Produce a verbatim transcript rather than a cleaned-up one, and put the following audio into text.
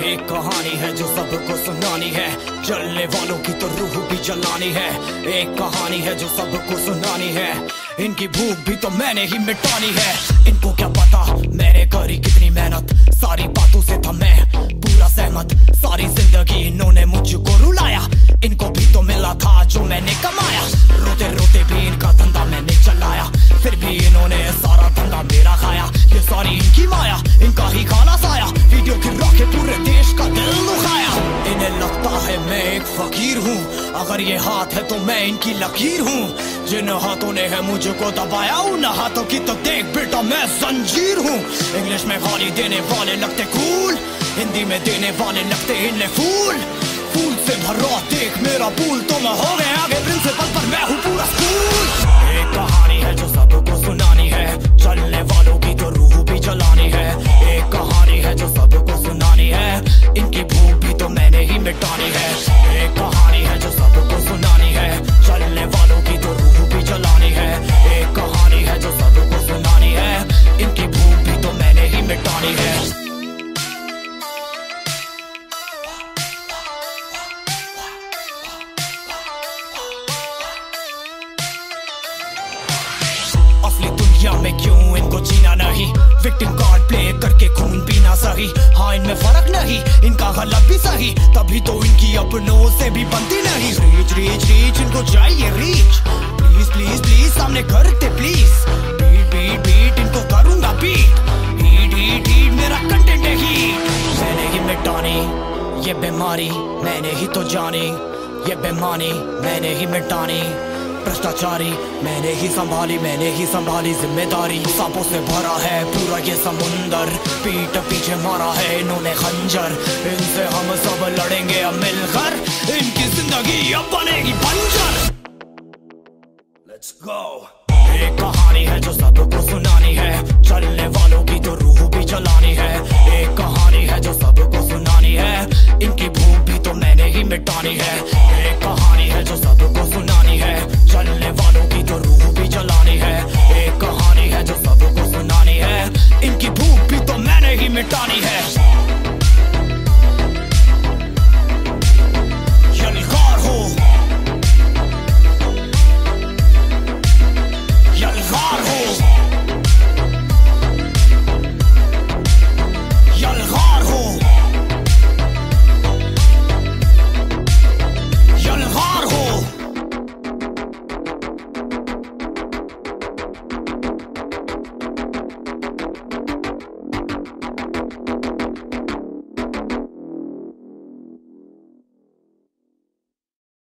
एक कहानी है जो सबको सुनानी है, जलने वालों की तो रूह भी जलानी है। एक कहानी है जो सबको सुनानी है, इनकी भूख भी तो मैंने ही मिटानी है। इनको क्या पता मैंने करी कितनी मेहनत, सारी बातों से था मैं पूरा सहमत। सारी जिंदगी इन्होंने मुझको रुलाया, इनको भी तो मिला था जो मैंने कमाया। रोते रोते भी इनका धंधा मैंने चलाया, फिर भी इन्होंने सारा धंधा मेरा खाया। ये सारी इनकी माया, इनका ही खाना साया, वीडियो गिरा के पूरे देश का दिल दुखाया। इन्हें लगता है मैं एक फकीर हूँ, अगर ये हाथ है तो मैं इनकी लकीर हूँ। जिन हाथों ने है मुझको दबाया, उन हाथों की तो देख बेटा मैं जंजीर हूँ। इंग्लिश में गाली देने वाले लगते कूल, हिंदी में देने वाले लगते इन्हें फूल। फूल से भरा देख मेरा पूल, तो मैं हो गया आगे प्रिंसिपल पर मैं हूँ पूरा स्कूल। एक कहानी है जो सबको सुनानी है, चलने वालों की तो रूह भी जलानी है। एक कहानी है जो सबको सुनानी है, इनकी भूख भी तो मैंने ही मिटानी है। एक कहानी है जो सबको सुनानी है, चलने वालों की तो रूह भी जलानी है। एक कहानी है जो सबको सुनानी है, इनकी भूख भी तो मैंने ही मिटानी है। में क्यों इनको जीना नहीं, विक्टिम कार्ड प्ले करके खून पीना सही। हाँ इनमें फर्क नहीं, इनका गलत भी सही, तभी तो इनकी अपनों से भी बनती नहीं। रीच रीच रीच इनको चाहिए रीच, प्लीज प्लीज प्लीज सामने करते प्लीज। बीट बीट बीट इनको करूंगा बीट, हीट हीट हीट मेरा कंटेंट है हीट। मैंने ही मिटानी ये बीमारी, मैंने ही तो जानी ये बेमानी, मैंने ही मिटानी भ्रष्टाचारी। मैंने ही संभाली मैंने ही संभाली जिम्मेदारी, सांपों से भरा है पूरा ये समुंदर। पीठ पीछे मारा है इन्होंने खंजर, इनसे हम सब लड़ेंगे अब मिलकर, इनकी जिंदगी अब बनेगी बंजर। Let's go। एक कहानी है जो सबको सुनानी है, चलने वालों की तो रूह भी जलानी है। एक कहानी है जो सबको सुनानी है, इनकी भूख भी तो मैंने ही मिटानी है। एक